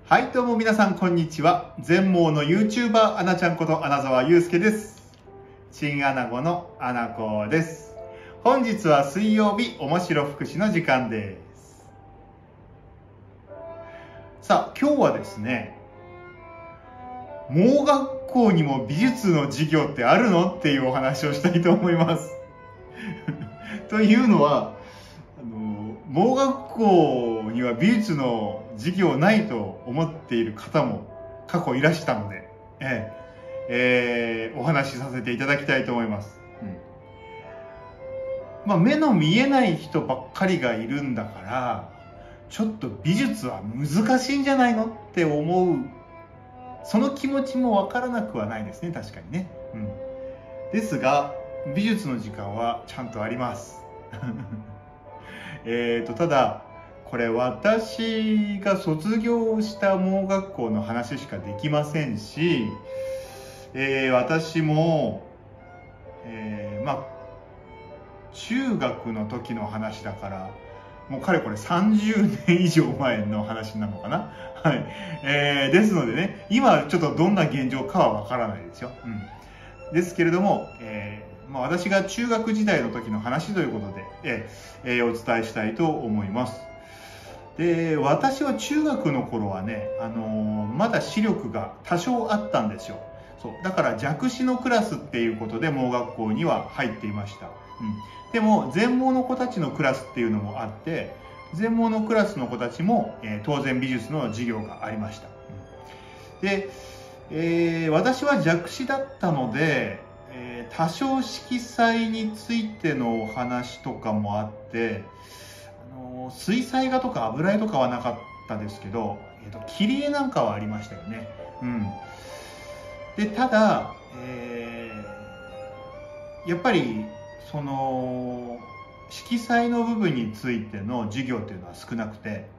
はい、どうも皆さんこんにちは。全盲の YouTuber アナちゃんこと穴澤祐介です。チンアナゴのアナコです。本日は水曜日、面白福祉の時間です。さあ、今日はですね、盲学校にも美術の授業ってあるのっていうお話をしたいと思います。というのは、盲学校には美術の授業ないと思っている方も過去いらしたので、お話しさせていただきたいと思います。目の見えない人ばっかりがいるんだからちょっと美術は難しいんじゃないのって思う、その気持ちもわからなくはないですね。確かにね、ですが美術の時間はちゃんとあります。ただこれ私が卒業した盲学校の話しかできませんし、私も、中学の時の話だからもうかれこれ30年以上前の話なのかな。はい、ですのでね、今ちょっとどんな現状かはわからないですよ。ですけれども、私が中学時代の時の話ということで、お伝えしたいと思います。で、私は中学の頃はね、まだ視力が多少あったんですよ。そうだから弱視のクラスっていうことで盲学校には入っていました。でも全盲の子たちのクラスっていうのもあって、全盲のクラスの子たちも、当然美術の授業がありました。で、私は弱視だったので、多少色彩についてのお話とかもあって、水彩画とか油絵とかはなかったですけど、切り絵なんかはありましたよね。で、ただ、やっぱりその色彩の部分についての授業っていうのは少なくて、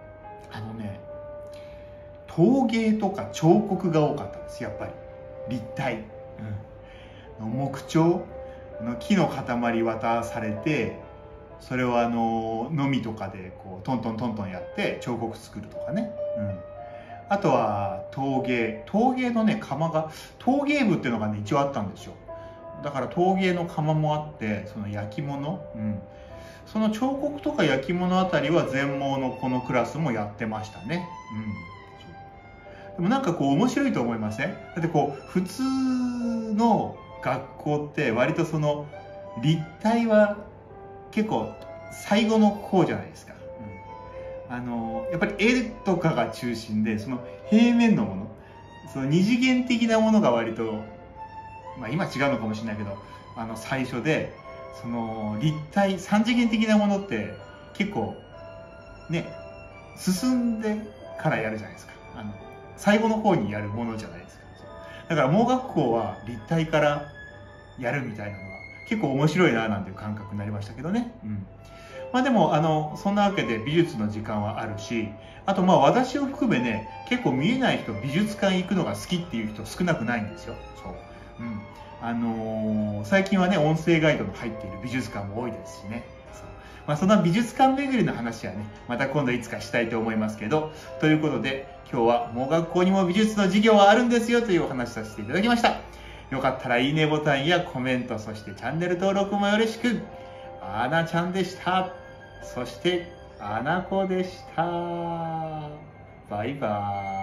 陶芸とか彫刻が多かったです。やっぱり立体、木彫の木の塊渡されて、それをのみとかでこうトントントントンやって彫刻作るとかね。あとは陶芸のね窯が、陶芸部っていうのがね一応あったんですよ。だから陶芸の窯もあって、その焼き物、その彫刻とか焼き物あたりは全盲のこのクラスもやってましたね。でもなんかこう面白いと思いません？だってこう普通の学校って割とその立体は結構最後の方じゃないですか。やっぱり絵とかが中心で、その平面のもの、その二次元的なものが割と、今違うのかもしれないけど、最初で、その立体三次元的なものって結構ね進んでからやるじゃないですか。最後の方にやるものじゃないですか。だから盲学校は立体からやるみたいなのは結構面白いななんていう感覚になりましたけどね。でもそんなわけで美術の時間はあるし、あと私を含めね、結構見えない人美術館行くのが好きっていう人少なくないんですよ。最近はね音声ガイドの入っている美術館も多いですしね。そんな美術館巡りの話はねまた今度いつかしたいと思いますけど、ということで今日は盲学校にも美術の授業はあるんですよというお話させていただきました。よかったらいいねボタンやコメント、そしてチャンネル登録もよろしく。あなちゃんでした。そしてあなこでした。バイバーイ。